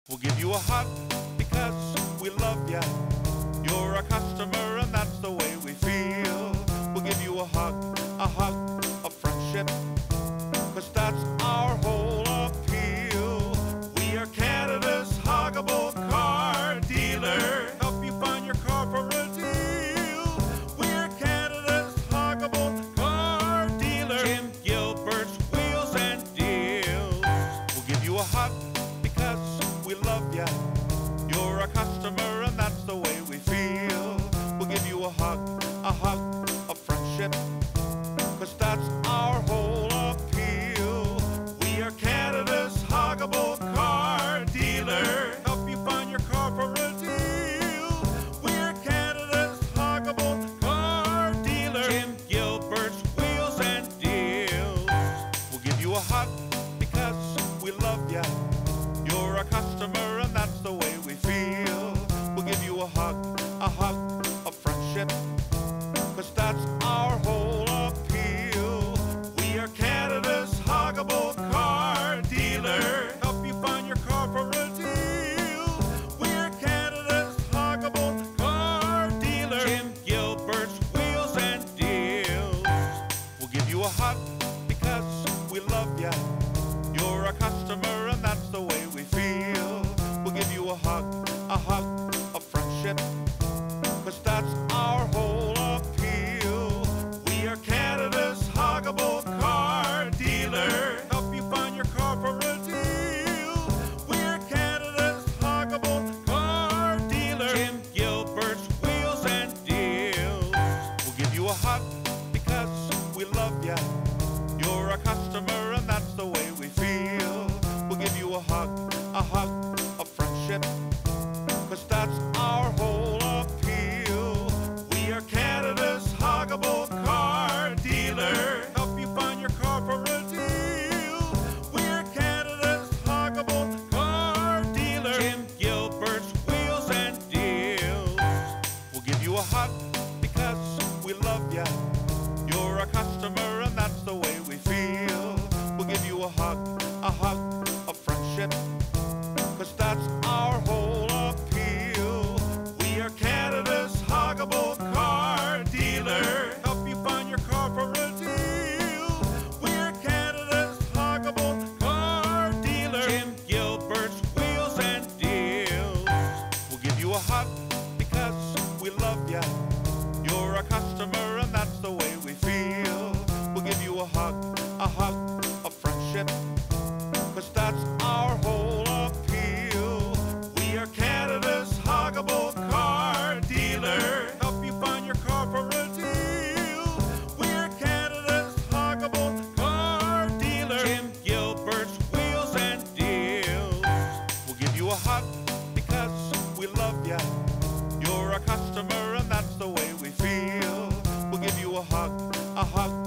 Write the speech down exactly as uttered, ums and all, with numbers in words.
We'll give you a hug because we love ya. You're a customer and that's the way we feel. We'll give you a hug, a hug of friendship, cause that's our whole appeal. We are Canada's huggable car dealer. Help you find your car for a deal. We're Canada's huggable car dealer. Jim Gilbert's Wheels and Deals. We'll give you a hug because we love ya. You're a customer and that's the way we feel. We'll give you a hug, a hug of friendship, cause that's our whole appeal. We are Canada's huggable car dealer. Help you find your car for a deal. We're Canada's huggable car dealer. Jim Gilbert's Wheels and Deals. We'll give you a hug because we love ya. You're a customer and that's the way we feel. We'll give you a hug, a hug of friendship, cause that's our whole appeal. We are Canada's huggable car dealer. Help you find your car for a deal. We're Canada's huggable car dealer. Jim Gilbert's Wheels and Deals. We'll give you a hug because we love ya. You're a customer and that's the way we feel. We'll give you a hug, a hug of friendship, cause that's our whole appeal. We are Canada's huggable car dealer. Help you find your car for a deal. We're Canada's huggable car dealer. Jim Gilbert's Wheels and Deals. We'll give you a hug because we love ya. You're a customer and that's the way we feel. We'll give you a hug, a hug of friendship, cause that's our whole appeal. We are Canada's huggable car dealer. Help you find your car for a deal. We're Canada's huggable car dealer. Jim Gilbert's Wheels and Deals. We'll give you a hug because we love ya. You're a customer and that's the way we feel. We'll give you a hug, a hug of friendship, cause that's our whole appeal. We are Canada's huggable car dealer. Help you find your car for a deal. We're Canada's huggable car dealer. Jim Gilbert's Wheels and Deals. We'll give you a hug because we love ya. You're a customer and that's the way we feel. We'll give you a hug, a hug of friendship, cause that's our whole appeal. We are Canada's huggable car dealer. Help you find your car for a deal. We're Canada's huggable car dealer. Jim Gilbert's Wheels and Deals. We'll give you a hug because we love ya. You're a customer and that's the way we feel. We'll give you a hug, a hug